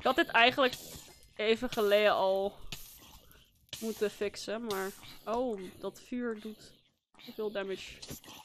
Ik had dit eigenlijk even geleden al moeten fixen, maar... Oh, dat vuur doet te veel damage.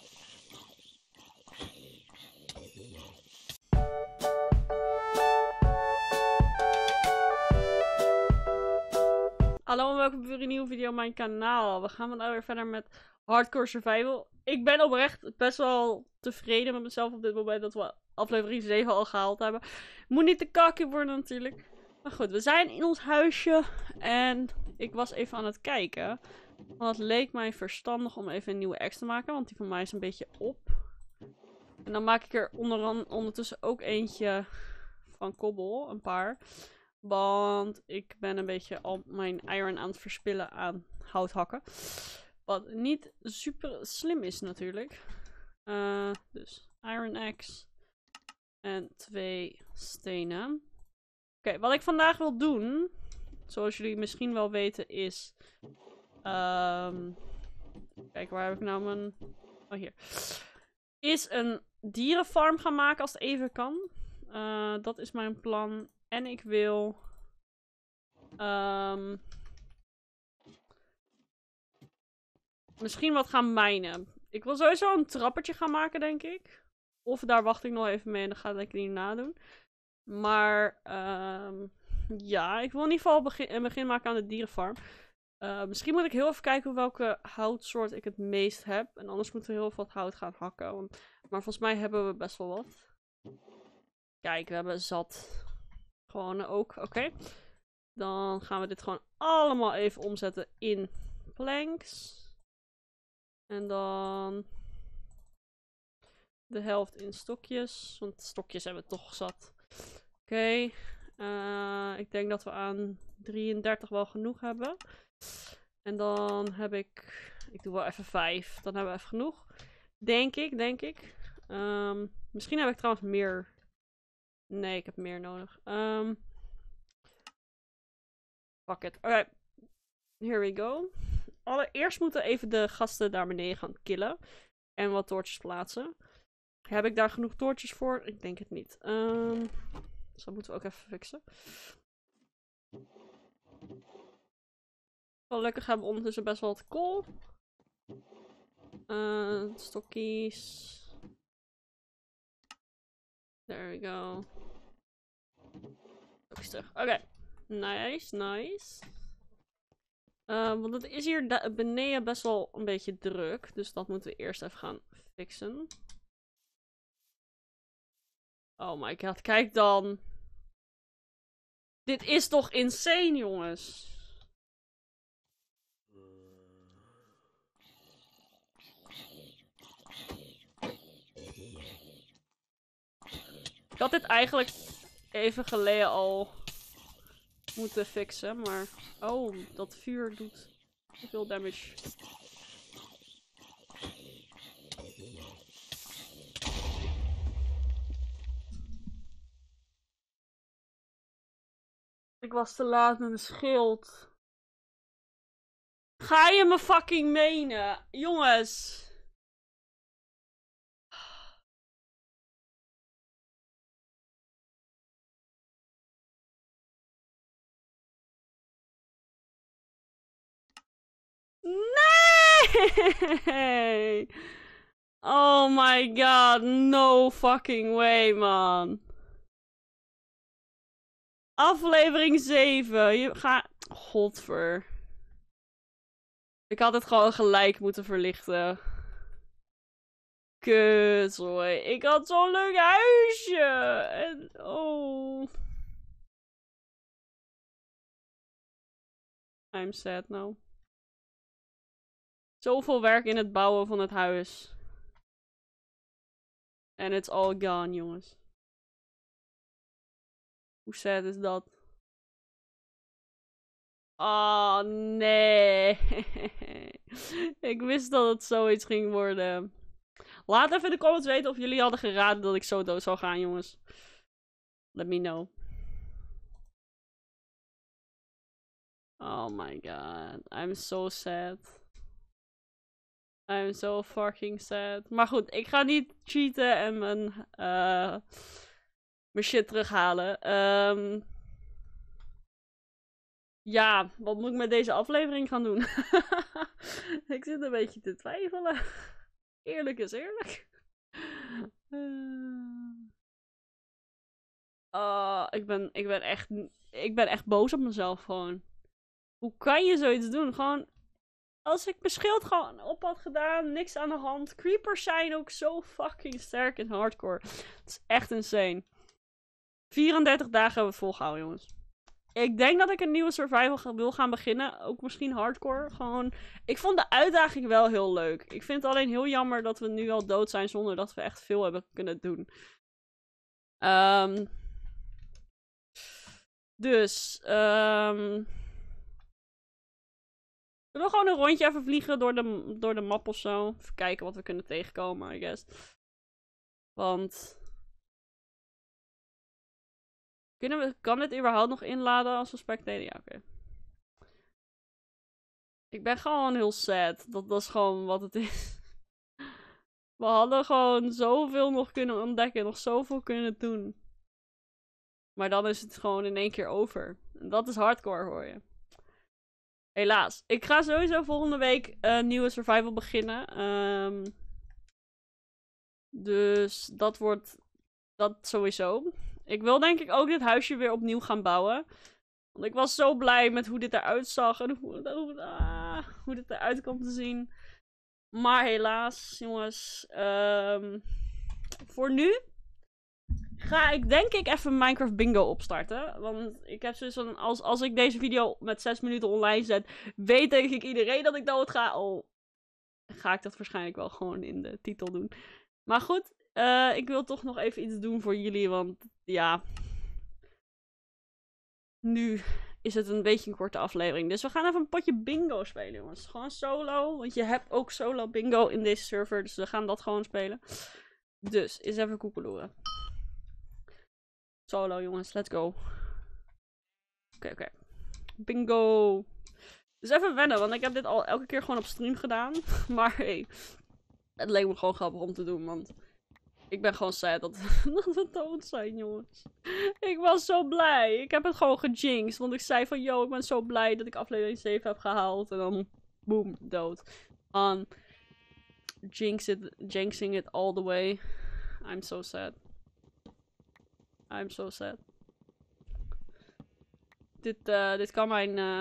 Hallo en welkom bij weer een nieuwe video op mijn kanaal. We gaan vandaag weer verder met Hardcore Survival. Ik ben oprecht best wel tevreden met mezelf op dit moment dat we aflevering 7 al gehaald hebben. Moet niet te kakken worden natuurlijk. Maar goed, we zijn in ons huisje en ik was even aan het kijken. Want het leek mij verstandig om even een nieuwe ex te maken, want die van mij is een beetje op. En dan maak ik er ondertussen ook eentje van kobbel, een paar. Want ik ben een beetje al mijn iron aan het verspillen aan houthakken. Wat niet super slim is natuurlijk. Dus iron axe. En 2 stenen. Oké, wat ik vandaag wil doen. Zoals jullie misschien wel weten is... kijk, waar heb ik nou mijn... Oh, hier. Is een dierenfarm gaan maken als het even kan. Dat is mijn plan. En ik wil... misschien wat gaan mijnen. Ik wil sowieso een trappertje gaan maken, denk ik. Of daar wacht ik nog even mee en dan ga ik niet nadoen. Maar... ja, ik wil in ieder geval een begin maken aan de dierenfarm. Misschien moet ik heel even kijken welke houtsoort ik het meest heb. En anders moeten we heel veel hout gaan hakken. Maar volgens mij hebben we best wel wat. Kijk, we hebben zat. Gewoon ook, oké. Dan gaan we dit gewoon allemaal even omzetten in planks. En dan de helft in stokjes. Want stokjes hebben we toch zat. Oké. Ik denk dat we aan 33 wel genoeg hebben. En dan heb ik... Ik doe wel even 5. Dan hebben we even genoeg. Denk ik. Misschien heb ik trouwens meer... Nee, ik heb meer nodig. Fuck it. Alright. Here we go. Allereerst moeten we even de gasten daar beneden gaan killen. En wat toortjes plaatsen. Heb ik daar genoeg toortjes voor? Ik denk het niet. Dus dat moeten we ook even fixen. Gelukkig hebben we ondertussen best wel wat kool. Stokjes. There we go. Stokjes terug. Oké. Nice. Want het is hier beneden best wel een beetje druk. Dus dat moeten we eerst even gaan fixen. Oh my god, kijk dan. Dit is toch insane, jongens. Ik had dit eigenlijk even geleden al moeten fixen, maar... Oh, dat vuur doet te veel damage. Ik was te laat met mijn schild. Ga je me fucking menen? Jongens. Nee! Oh my god, no fucking way, man. Aflevering 7. Je gaat... Godver. Ik had het gewoon gelijk moeten verlichten. Kut, hoor. Ik had zo'n leuk huisje. En... Oh. I'm sad now. Zoveel werk in het bouwen van het huis. En it's all gone, jongens. Hoe sad is dat? Oh, nee. Ik wist dat het zoiets ging worden. Laat even in de comments weten of jullie hadden geraden dat ik zo dood zou gaan, jongens. Let me know. Oh my god. I'm so sad. I'm so fucking sad. Maar goed, ik ga niet cheaten en mijn shit terughalen. Ja, wat moet ik met deze aflevering gaan doen? Ik zit een beetje te twijfelen. Eerlijk is eerlijk. Ik ben echt boos op mezelf gewoon. Hoe kan je zoiets doen? Gewoon, als ik mijn schild gewoon op had gedaan, niks aan de hand. Creepers zijn ook zo fucking sterk in hardcore. Het is echt insane. 34 dagen hebben we het volgehouden, jongens. Ik denk dat ik een nieuwe survival wil gaan beginnen. Ook misschien hardcore. Gewoon, ik vond de uitdaging wel heel leuk. Ik vind het alleen heel jammer dat we nu al dood zijn zonder dat we echt veel hebben kunnen doen. Zullen we gewoon een rondje even vliegen door de map of zo? Even kijken wat we kunnen tegenkomen, I guess. Want... Kan dit überhaupt nog inladen als we spectaten? Ja, oké. Ik ben gewoon heel sad. Dat is gewoon wat het is. We hadden gewoon zoveel nog kunnen ontdekken. Nog zoveel kunnen doen. Maar dan is het gewoon in één keer over. En dat is hardcore, hoor je. Helaas. Ik ga sowieso volgende week een nieuwe survival beginnen. Dus dat wordt... Dat sowieso. Ik wil denk ik ook dit huisje weer opnieuw gaan bouwen. Want ik was zo blij met hoe dit eruit zag. En hoe dit eruit komt te zien. Maar helaas, jongens. Voor nu ga ik denk ik even Minecraft Bingo opstarten. Want ik heb zoiets van, als ik deze video met 6 minuten online zet, weet denk ik iedereen dat ik dood ga. Al ga ik dat waarschijnlijk wel gewoon in de titel doen. Maar goed, ik wil toch nog even iets doen voor jullie. Want ja, nu is het een beetje een korte aflevering. Dus we gaan even een potje bingo spelen, jongens. Gewoon solo. Want je hebt ook solo bingo in deze server. Dus we gaan dat gewoon spelen. Dus, eens even koekeloeren. Solo, jongens. Let's go. Oké. Bingo. Dus even wennen, want ik heb dit al elke keer gewoon op stream gedaan. Maar hey, het leek me gewoon grappig om te doen, want ik ben gewoon sad dat we dood zijn, jongens. Ik was zo blij. Ik heb het gewoon gejinxed, want ik zei van, yo, ik ben zo blij dat ik aflevering 7 heb gehaald. En dan, boom, dood. Jinxing it all the way. I'm so sad. I'm so sad. Dit kan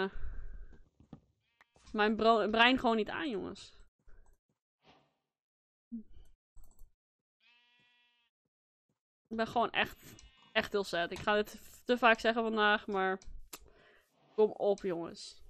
mijn brein gewoon niet aan, jongens. Ik ben gewoon echt heel sad. Ik ga dit te vaak zeggen vandaag, maar kom op, jongens.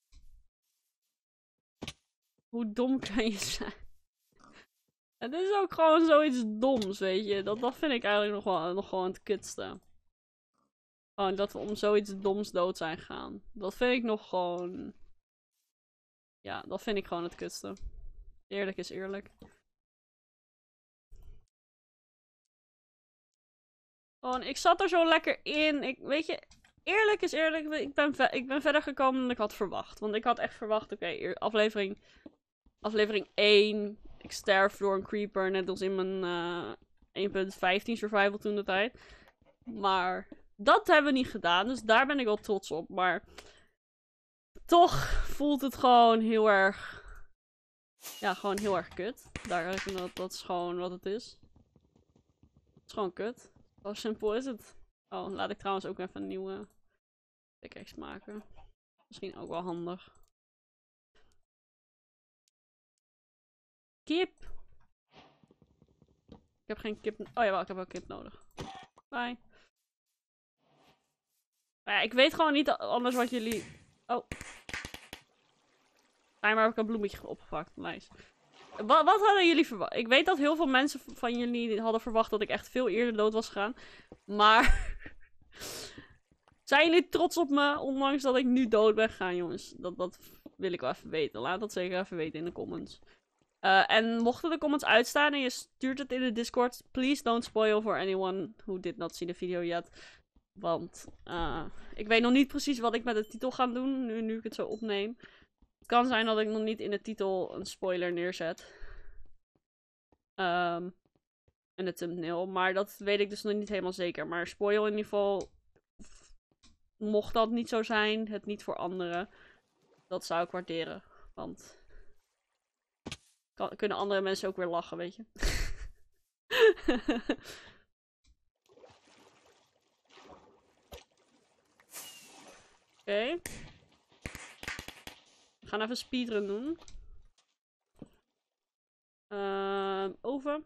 Hoe dom kan je zijn? Het is ook gewoon zoiets doms, weet je. Dat vind ik eigenlijk nog gewoon het kutste. Gewoon dat we om zoiets doms dood zijn gegaan. Dat vind ik nog gewoon... Ja, dat vind ik gewoon het kutste. Eerlijk is eerlijk. Gewoon, ik zat er zo lekker in. Weet je, eerlijk is eerlijk. Ik ben verder gekomen dan ik had verwacht. Want ik had echt verwacht, oké, aflevering 1. Ik sterf door een creeper, net als in mijn 1.15 survival toen de tijd. Maar dat hebben we niet gedaan, dus daar ben ik wel trots op. Maar toch voelt het gewoon heel erg... Ja, gewoon heel erg kut. Dat is gewoon wat het is. Het is gewoon kut. Zo simpel is het. Oh, laat ik trouwens ook even een nieuwe pickaxe maken. Misschien ook wel handig. Kip! Ik heb geen kip... Oh jawel, ik heb wel kip nodig. Bye. Maar ja, ik weet gewoon niet anders wat jullie... Oh. Schijnbaar heb ik een bloemetje opgepakt. Nice. Wat hadden jullie verwacht? Ik weet dat heel veel mensen van jullie hadden verwacht dat ik echt veel eerder dood was gegaan. Maar... Zijn jullie trots op me, ondanks dat ik nu dood ben gegaan, jongens? Dat wil ik wel even weten. Laat dat zeker even weten in de comments. En mochten de comments uitstaan en je stuurt het in de Discord, please don't spoil for anyone who did not see the video yet. Want ik weet nog niet precies wat ik met de titel ga doen, nu ik het zo opneem. Het kan zijn dat ik nog niet in de titel een spoiler neerzet. En de thumbnail, maar dat weet ik dus nog niet helemaal zeker. Maar spoil in ieder geval mocht dat niet zo zijn, het niet voor anderen. Dat zou ik waarderen. Want kunnen andere mensen ook weer lachen, weet je. Oké. We gaan even speedrun doen. Oven.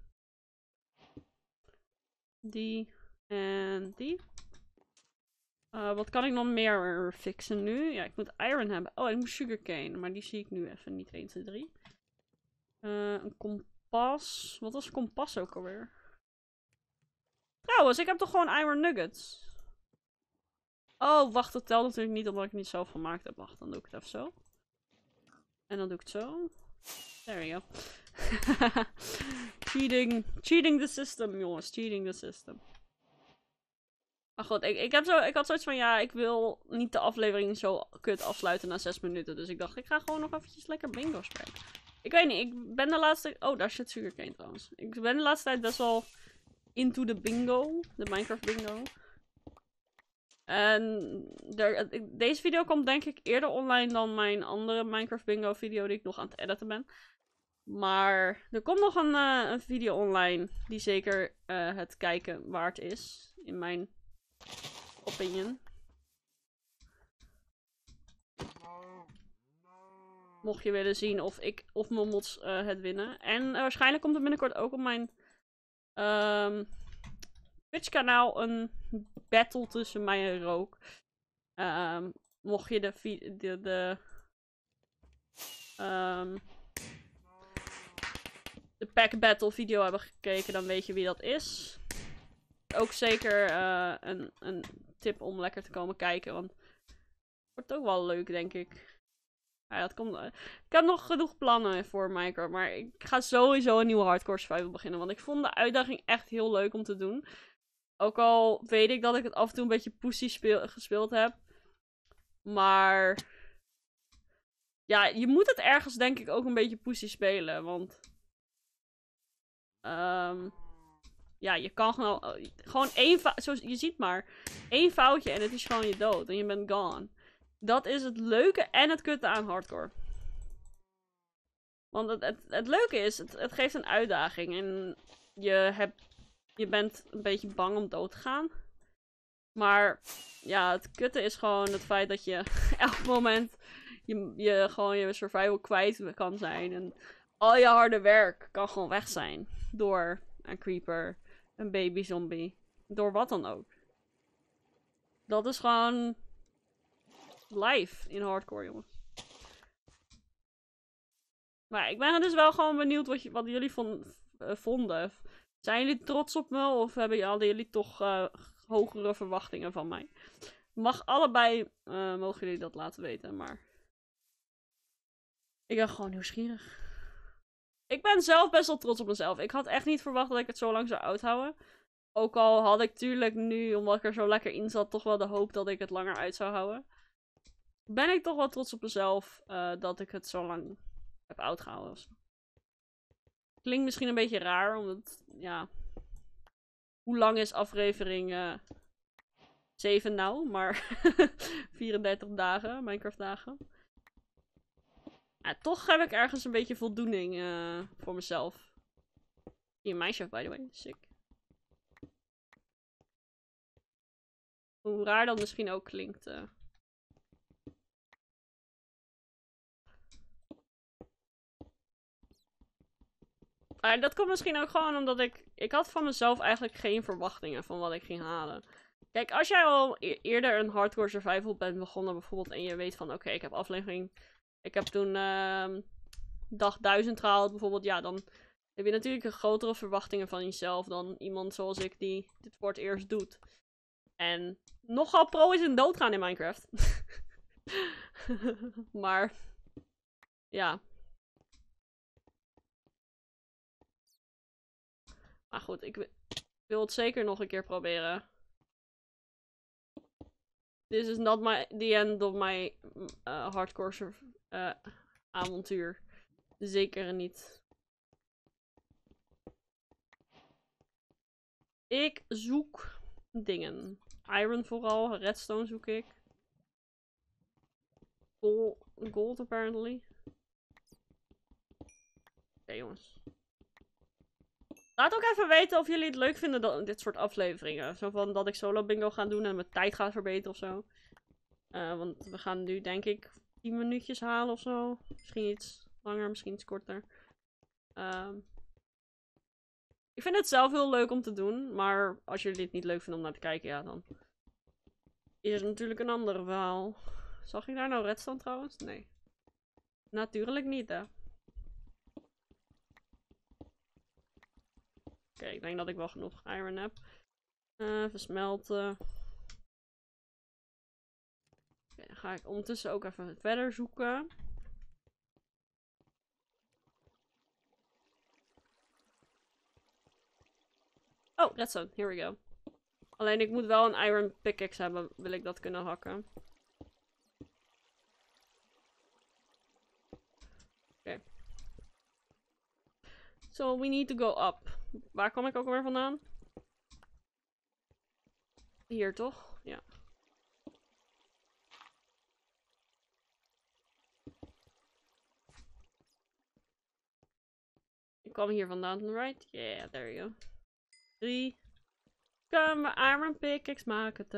Die en die. Wat kan ik nog meer fixen nu? Ja, ik moet iron hebben. Oh, ik moet sugarcane. Maar die zie ik nu even niet. 1, 2, 3. Een kompas. Wat was kompas ook alweer? Trouwens, ik heb toch gewoon iron nuggets? Oh, wacht. Dat telt natuurlijk niet omdat ik het niet zelf gemaakt heb. Wacht, dan doe ik het even zo. En dan doe ik het zo. There we go. Cheating the system, jongens. Cheating the system. Maar goed, ik had zoiets van, ja, ik wil niet de aflevering zo kut afsluiten na 6 minuten. Dus ik dacht, ik ga gewoon nog eventjes lekker bingo spelen. Ik weet niet, ik ben de laatste... Oh, daar zit sugarcane trouwens. Ik ben de laatste tijd best wel into de bingo. De Minecraft bingo. En deze video komt denk ik eerder online dan mijn andere Minecraft bingo video die ik nog aan het editen ben. Maar er komt nog een video online die zeker het kijken waard is. In mijn opinion. Mocht je willen zien of ik of mijn mods het winnen. En waarschijnlijk komt er binnenkort ook op mijn Twitch kanaal een battle tussen mij en Rook. Mocht je de pack battle video hebben gekeken, dan weet je wie dat is. Ook zeker een tip om lekker te komen kijken, want het wordt ook wel leuk, denk ik. Ja, dat komt, ik heb nog genoeg plannen voor Minecraft, maar ik ga sowieso een nieuwe hardcore survival beginnen, want ik vond de uitdaging echt heel leuk om te doen. Ook al weet ik dat ik het af en toe een beetje pussy gespeeld heb. Maar ja, je moet het ergens denk ik ook een beetje pussy spelen, want ja, je kan gewoon één fout, je ziet maar, één foutje en het is gewoon je dood en je bent gone. Dat is het leuke en het kutte aan hardcore. Want het leuke is, het geeft een uitdaging en je bent een beetje bang om dood te gaan. Maar ja, het kutte is gewoon het feit dat je elk moment je gewoon je survival kwijt kan zijn. En al je harde werk kan gewoon weg zijn. Door een creeper, een baby zombie, door wat dan ook. Dat is gewoon life in hardcore, jongens. Maar ik ben dus wel gewoon benieuwd wat jullie vonden. Zijn jullie trots op me of hadden jullie toch hogere verwachtingen van mij? Mag allebei, mogen jullie dat laten weten, maar ik ben gewoon nieuwsgierig. Ik ben zelf best wel trots op mezelf. Ik had echt niet verwacht dat ik het zo lang zou uithouden. Ook al had ik tuurlijk nu, omdat ik er zo lekker in zat, toch wel de hoop dat ik het langer uit zou houden. Ben ik toch wel trots op mezelf dat ik het zo lang heb uitgehouden. Klinkt misschien een beetje raar, omdat, ja... Hoe lang is aflevering 7 nou? Maar 34 dagen, Minecraft dagen. Ja, toch heb ik ergens een beetje voldoening voor mezelf. Hier, Minecraft by the way, sick. Hoe raar dat misschien ook klinkt. Maar dat komt misschien ook gewoon omdat ik had van mezelf eigenlijk geen verwachtingen van wat ik ging halen. Kijk, als jij al eerder een hardcore survival bent begonnen bijvoorbeeld en je weet van oké, ik heb toen dag 1000 gehaald bijvoorbeeld, ja, dan heb je natuurlijk een grotere verwachtingen van jezelf dan iemand zoals ik die dit voor het eerst doet. En nogal pro is in doodgaan in Minecraft. Maar, ja. Maar goed, ik wil het zeker nog een keer proberen. This is not the end of my hardcore avontuur. Zeker niet. Ik zoek dingen. Iron vooral. Redstone zoek ik. Gold apparently. Oké, jongens. Laat ook even weten of jullie het leuk vinden, dit soort afleveringen. Zo van dat ik solo bingo ga doen en mijn tijd ga verbeteren of zo. Want we gaan nu denk ik 10 minuutjes halen of zo. Misschien iets langer, misschien iets korter. Ik vind het zelf heel leuk om te doen. Maar als jullie dit niet leuk vinden om naar te kijken, ja, dan is het natuurlijk een andere verhaal. Zag ik daar nou redstone trouwens? Nee. Natuurlijk niet, hè. Oké, ik denk dat ik wel genoeg iron heb. Even smelten. Oké, dan ga ik ondertussen ook even verder zoeken. Oh, redstone. Here we go. Alleen ik moet wel een iron pickaxe hebben, wil ik dat kunnen hakken. Oké. So we need to go up. Waar kom ik ook alweer vandaan? Hier toch? Ja. Ik kwam hier vandaan, right? Yeah, there you go. 3. Kunnen we iron pickaxe maken?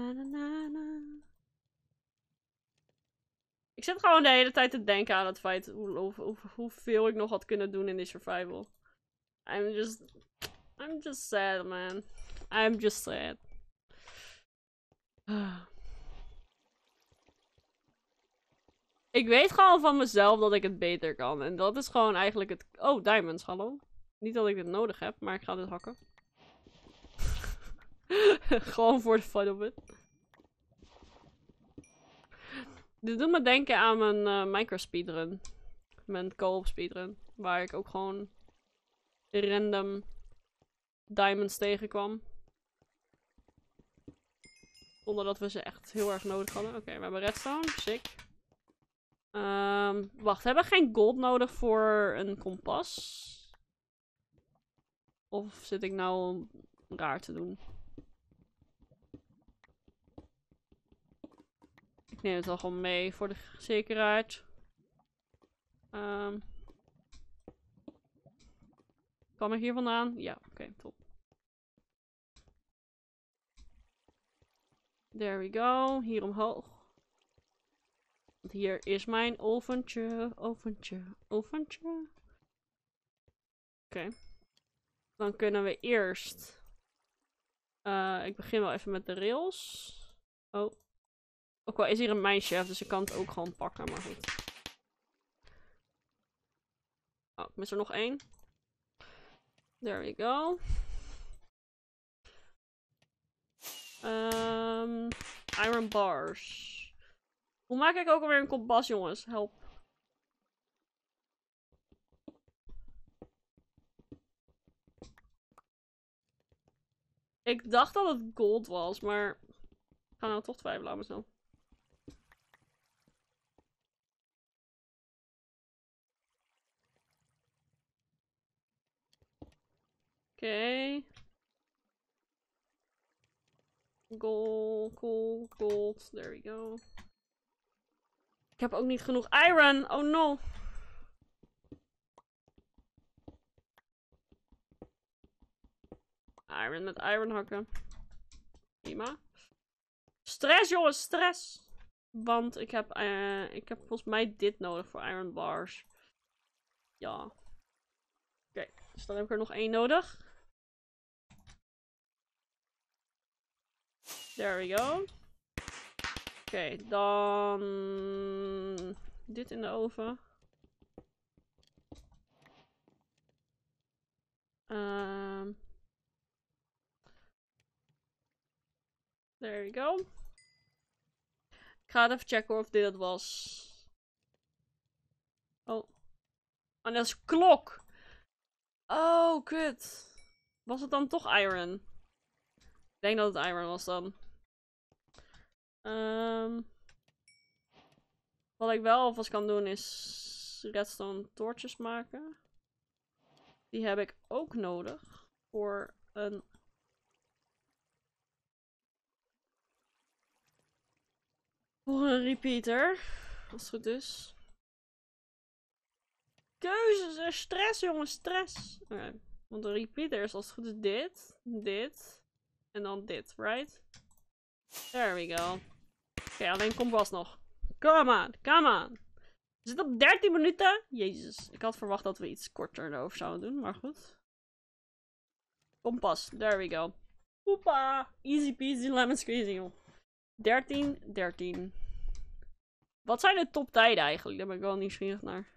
Ik zit gewoon de hele tijd te denken aan het feit hoeveel ik nog had kunnen doen in die survival. I'm just sad, man. I'm just sad. Ik weet gewoon van mezelf dat ik het beter kan. En dat is gewoon eigenlijk het... Oh, diamonds, hallo. Niet dat ik dit nodig heb, maar ik ga dit hakken. Gewoon voor de fun of it. Dit doet me denken aan mijn Minecraft speedrun. Mijn co-op speedrun. Waar ik ook gewoon random diamonds tegenkwam. Zonder dat we ze echt heel erg nodig hadden. Oké, we hebben redstone. Sick. Wacht, hebben we geen gold nodig voor een kompas? Of zit ik nou raar te doen? Ik neem het wel gewoon mee voor de zekerheid. Kwam ik hier vandaan? Ja, oké, top. There we go. Hier omhoog. Want hier is mijn oventje. Oventje. Oké. Dan kunnen we eerst... ik begin wel even met de rails. Oh. Ook wel is hier een mijnchef, dus ik kan het ook gewoon pakken, maar goed. Oh, ik mis er nog 1. There we go. Iron bars. Hoe maak ik ook alweer een kompas, jongens? Help. Ik dacht dat het gold was, maar... Ik ga nou toch twijfelen aan mezelf. Oké. Gold, cool, gold. There we go. Ik heb ook niet genoeg iron. Oh no. Iron met iron hakken. Prima. Stress, jongens, stress. Want ik heb volgens mij dit nodig voor iron bars. Ja. Oké, dus dan heb ik er nog 1 nodig. There we go. Oké, dan... dit in de oven. There we go. Ik ga even checken of dit het was. Oh. Oh, dat is klok. Oh, kut. Was het dan toch iron? Ik denk dat het iron was dan. Wat ik wel alvast kan doen is redstone torches maken. Die heb ik ook nodig voor een Voor een repeater. Als het goed is. Keuzes en stress, jongens, stress. Okay. Want de repeater is als het goed is dit, dit en dan dit, right? There we go. Oké, alleen kompas nog. Come on, come on. We zitten op 13 minuten. Jezus, ik had verwacht dat we iets korter erover zouden doen, maar goed. Kompas, there we go. Hoepa, easy peasy lemon squeezy, joh. 13, 13. Wat zijn de toptijden eigenlijk? Daar ben ik wel nieuwsgierig naar.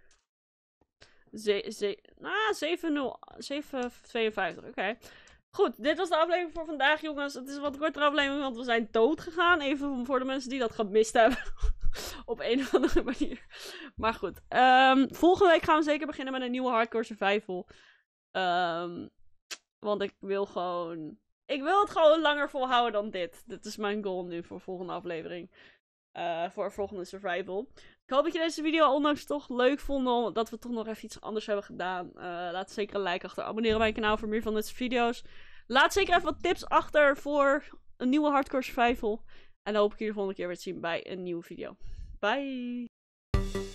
7:52. Oké. Goed, dit was de aflevering voor vandaag, jongens. Het is een wat kortere aflevering, want we zijn dood gegaan. Even voor de mensen die dat gemist hebben. Op een of andere manier. Maar goed. Volgende week gaan we zeker beginnen met een nieuwe Hardcore Survival. Want ik wil gewoon... Ik wil het gewoon langer volhouden dan dit. Dit is mijn goal nu voor de volgende aflevering. Voor volgende survival. Ik hoop dat je deze video ondanks toch leuk vond. Dat we toch nog even iets anders hebben gedaan. Laat zeker een like achter. Abonneer op mijn kanaal voor meer van dit soort video's. Laat zeker even wat tips achter voor een nieuwe Hardcore Survival. En dan hoop ik jullie de volgende keer weer te zien bij een nieuwe video. Bye!